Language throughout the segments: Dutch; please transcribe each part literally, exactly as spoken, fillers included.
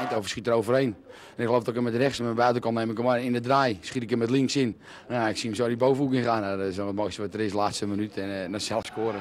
Eindhoven schiet er overheen. En ik geloof dat ik hem met rechts en met buitenkant neem ik hem maar in de draai. Schiet ik hem met links in. Nou, ik zie hem zo die bovenhoek in gaan. Nou, dat is dan het mooiste wat er is, de laatste minuut. En uh, dan zelf scoren.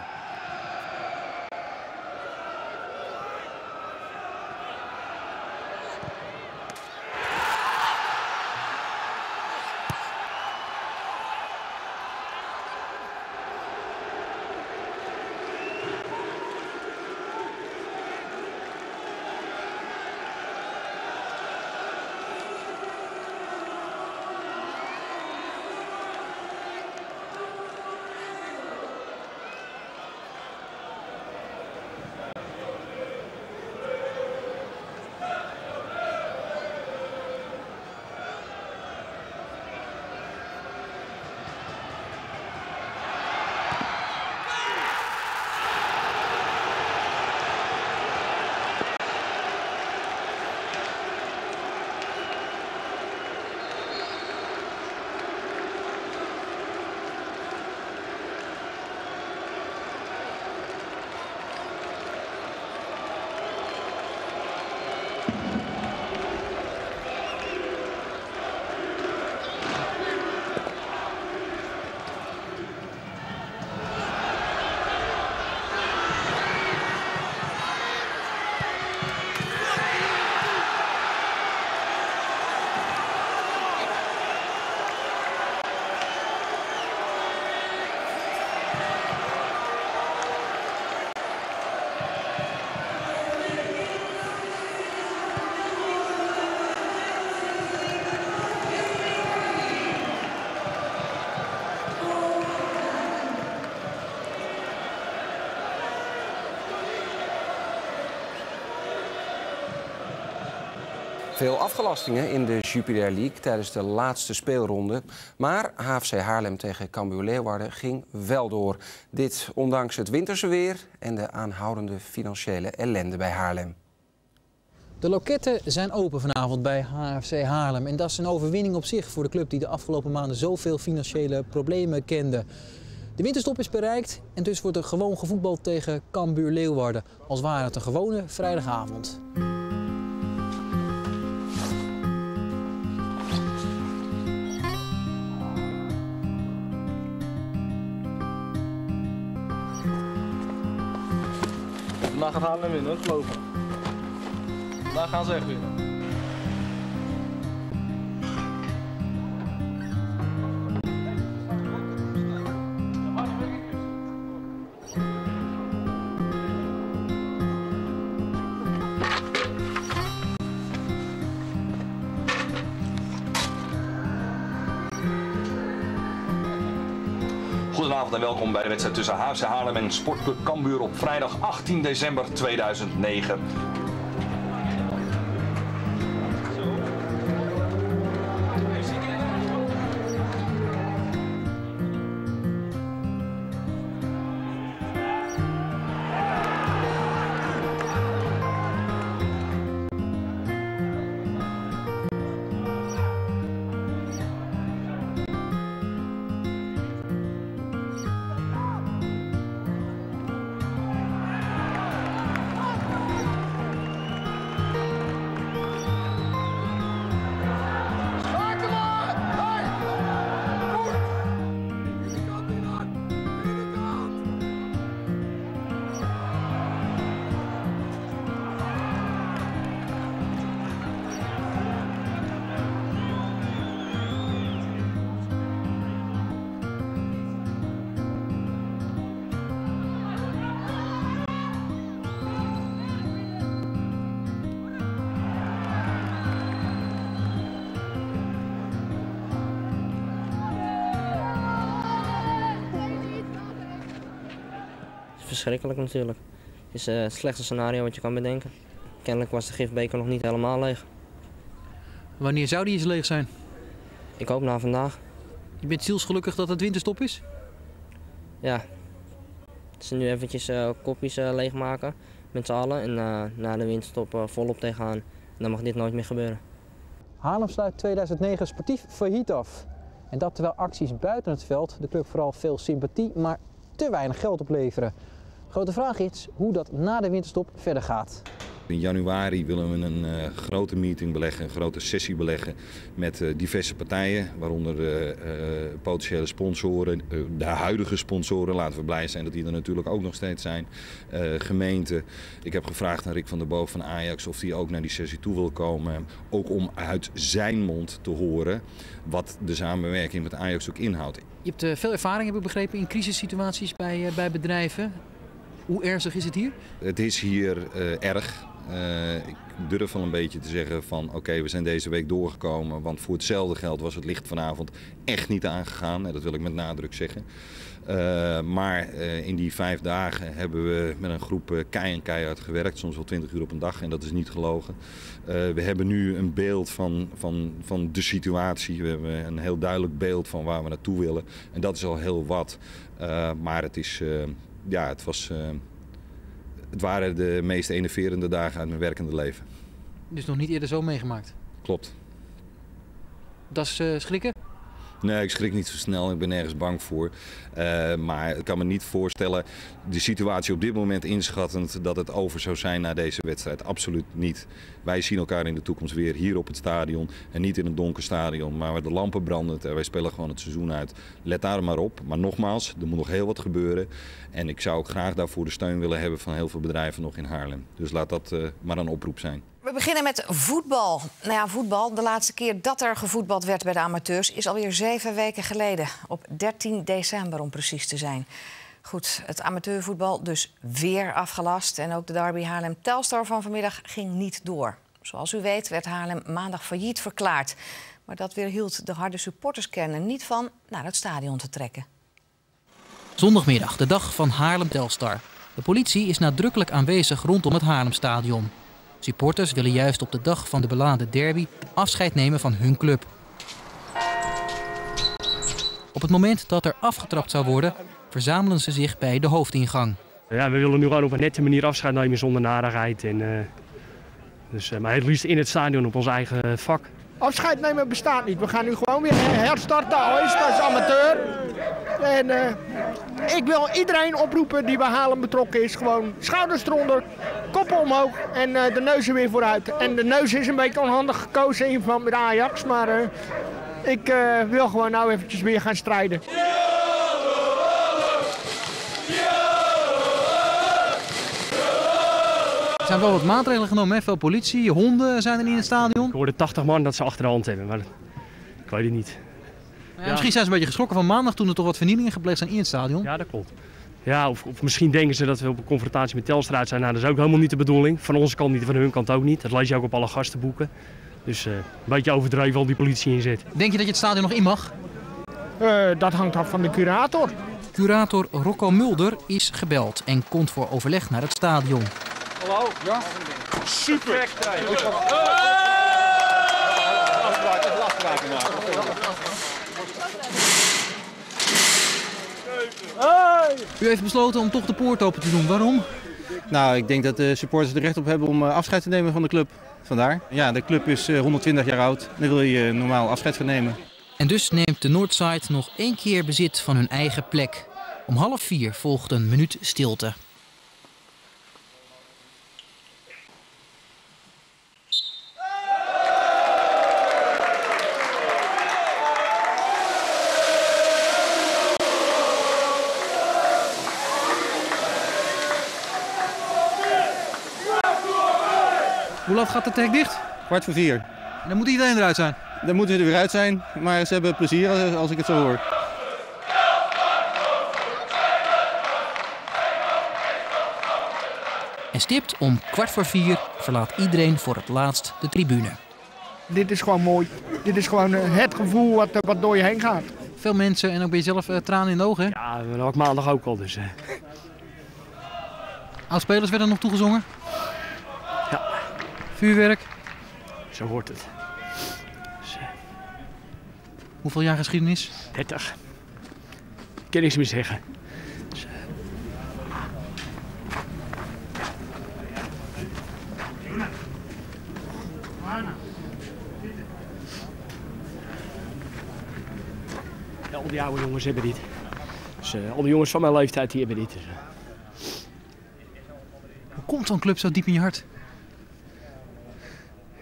Veel afgelastingen in de Jupiler League tijdens de laatste speelronde. Maar H F C Haarlem tegen Cambuur Leeuwarden ging wel door. Dit ondanks het winterse weer en de aanhoudende financiële ellende bij Haarlem. De loketten zijn open vanavond bij H F C Haarlem. En dat is een overwinning op zich voor de club die de afgelopen maanden zoveel financiële problemen kende. De winterstop is bereikt en dus wordt er gewoon gevoetbald tegen Cambuur Leeuwarden. Als ware het een gewone vrijdagavond. Vandaag gaat Haarlem winnen, geloof me. Vandaag gaan ze echt winnen. Goedenavond en welkom bij de wedstrijd tussen H F C Haarlem en Sportclub Cambuur op vrijdag achttien december tweeduizend negen. Verschrikkelijk natuurlijk. Het is uh, het slechtste scenario wat je kan bedenken. Kennelijk was de gifbeker nog niet helemaal leeg. Wanneer zou die eens leeg zijn? Ik hoop na vandaag. Je bent zielsgelukkig dat het winterstop is? Ja. Dus nu eventjes uh, kopjes uh, leegmaken met z'n allen en uh, na de winterstop uh, volop tegenaan. En dan mag dit nooit meer gebeuren. Haarlem sluit tweeduizend negen sportief failliet af. En dat terwijl acties buiten het veld de club vooral veel sympathie, maar te weinig geld opleveren. Grote vraag is hoe dat na de winterstop verder gaat. In januari willen we een uh, grote meeting beleggen, een grote sessie beleggen met uh, diverse partijen, waaronder uh, uh, potentiële sponsoren, uh, de huidige sponsoren. Laten we blij zijn dat die er natuurlijk ook nog steeds zijn. Uh, gemeenten. Ik heb gevraagd aan Rick van der Boof van Ajax of hij ook naar die sessie toe wil komen. Ook om uit zijn mond te horen wat de samenwerking met Ajax ook inhoudt. Je hebt uh, veel ervaring, heb ik begrepen, in crisissituaties bij, uh, bij bedrijven. Hoe ernstig is het hier? Het is hier uh, erg. Uh, ik durf wel een beetje te zeggen van oké, okay, we zijn deze week doorgekomen. Want voor hetzelfde geld was het licht vanavond echt niet aangegaan. Dat wil ik met nadruk zeggen. Uh, maar uh, in die vijf dagen hebben we met een groep uh, kei en keihard gewerkt. Soms wel twintig uur op een dag en dat is niet gelogen. Uh, we hebben nu een beeld van, van, van de situatie. We hebben een heel duidelijk beeld van waar we naartoe willen. En dat is al heel wat. Uh, maar het is, uh, ja, het was... Uh, Het waren de meest enerverende dagen uit mijn werkende leven. Dus nog niet eerder zo meegemaakt? Klopt. Dat is uh, schrikken? Nee, ik schrik niet zo snel. Ik ben nergens bang voor. Uh, maar ik kan me niet voorstellen, de situatie op dit moment inschattend, dat het over zou zijn na deze wedstrijd. Absoluut niet. Wij zien elkaar in de toekomst weer hier op het stadion. En niet in een donker stadion, maar waar de lampen branden. En wij spelen gewoon het seizoen uit. Let daar maar op. Maar nogmaals, er moet nog heel wat gebeuren. En ik zou ook graag daarvoor de steun willen hebben van heel veel bedrijven nog in Haarlem. Dus laat dat uh, maar een oproep zijn. We beginnen met voetbal. Nou ja, voetbal. De laatste keer dat er gevoetbald werd bij de amateurs is alweer zeven weken geleden. Op dertien december om precies te zijn. Goed, het amateurvoetbal dus weer afgelast. En ook de derby Haarlem-Telstar van vanmiddag ging niet door. Zoals u weet werd Haarlem maandag failliet verklaard. Maar dat weerhield de harde supporterskern er niet van naar het stadion te trekken. Zondagmiddag, de dag van Haarlem-Telstar. De politie is nadrukkelijk aanwezig rondom het Haarlemstadion. Supporters willen juist op de dag van de beladen derby afscheid nemen van hun club. Op het moment dat er afgetrapt zou worden, verzamelen ze zich bij de hoofdingang. Ja, we willen nu gewoon op een nette manier afscheid nemen zonder narigheid. En, uh, dus, uh, maar het liefst in het stadion op ons eigen vak. Afscheid nemen bestaat niet. We gaan nu gewoon weer herstarten als amateur. En uh, ik wil iedereen oproepen die bij Haarlem betrokken is. Gewoon schouders eronder, koppen omhoog en uh, de neus er weer vooruit. En de neus is een beetje onhandig gekozen in van met Ajax. Maar uh, ik uh, wil gewoon nou eventjes weer gaan strijden. Er zijn wel wat maatregelen genomen, hè? Veel politie, honden zijn er niet in het stadion. Ik hoorde tachtig man dat ze achter de hand hebben, maar ik weet het niet. Ja, ja. Misschien zijn ze een beetje geschrokken van maandag toen er toch wat vernielingen gepleegd zijn in het stadion. Ja, dat klopt. Ja, of, of misschien denken ze dat we op een confrontatie met Telstar uit zijn. Nou, dat is ook helemaal niet de bedoeling. Van onze kant niet, van hun kant ook niet. Dat lees je ook op alle gastenboeken. Dus uh, een beetje overdreven al die politie inzet. Denk je dat je het stadion nog in mag? Uh, dat hangt af van de curator. Curator Rocco Mulder is gebeld en komt voor overleg naar het stadion. Hallo? Ja? Super! U heeft besloten om toch de poort open te doen. Waarom? Nou, ik denk dat de supporters er recht op hebben om afscheid te nemen van de club. Vandaar. Ja, de club is honderdtwintig jaar oud. Daar wil je normaal afscheid van nemen. En dus neemt de Northside nog één keer bezit van hun eigen plek. Om half vier volgt een minuut stilte. Hoe laat gaat het hek dicht? Kwart voor vier. En dan moet iedereen eruit zijn? Dan moeten ze er weer uit zijn, maar ze hebben plezier als ik het zo hoor. En stipt om kwart voor vier verlaat iedereen voor het laatst de tribune. Dit is gewoon mooi. Dit is gewoon het gevoel wat, wat door je heen gaat. Veel mensen en ook bij jezelf uh, tranen in de ogen, hè? Ja, dat had ik maandag ook al. Dus, uh... Oud-spelers werden nog toegezongen? Ja. Vuurwerk? Zo hoort het. Dus, uh... Hoeveel jaar geschiedenis? dertig. Ik kan niks meer zeggen. Dus, uh... Ja, al die oude jongens hebben dit. Dus, uh, al die jongens van mijn leeftijd die hebben dit. Dus, uh... Hoe komt zo'n club zo diep in je hart?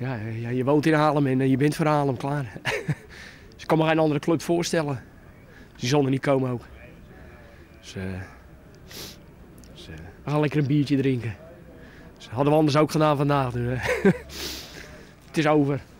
ja, ja, je woont in Haarlem en je bent voor Haarlem, klaar. Dus ik kan me geen andere club voorstellen. Dus die zal er niet komen ook. Dus, uh, dus uh, we gaan lekker een biertje drinken. Dus hadden we anders ook gedaan vandaag. Dus, uh, het is over.